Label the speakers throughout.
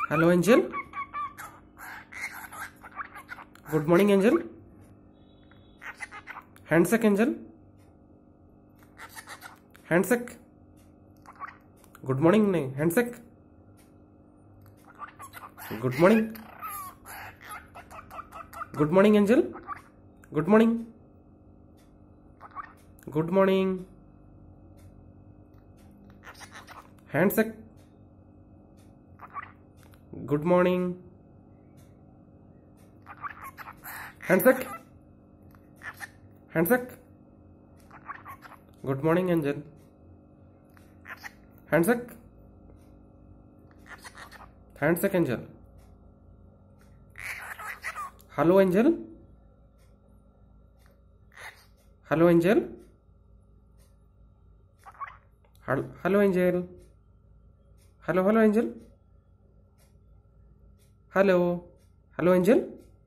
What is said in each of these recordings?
Speaker 1: Hello, Angel. Good morning, Angel. Handshake, Angel. Handshake. Good morning, नहीं handshake. Good morning. Good morning, Angel. Good morning. Good morning. Handshake. Good morning. Handshake. Handshake. Good morning, Angel. Handshake. Handshake, Angel. Hello, Angel. Hello, Angel. Hello, Angel. Hello, Angel. Hello, Angel.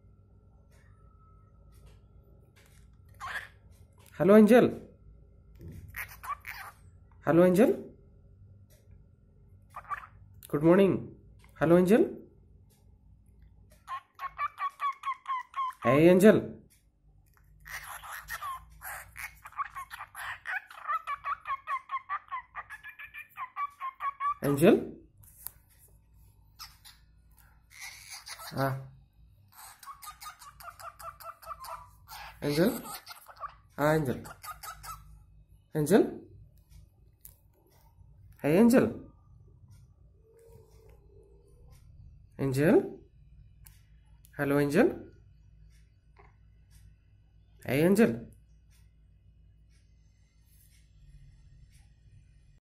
Speaker 1: Hello, Angel. Hello, Angel. Good morning. Hello, Angel. Hey, Angel. Angel. Angel. Angel. Angel. Hey, Angel. Angel. Hello, Angel. Hey, Angel.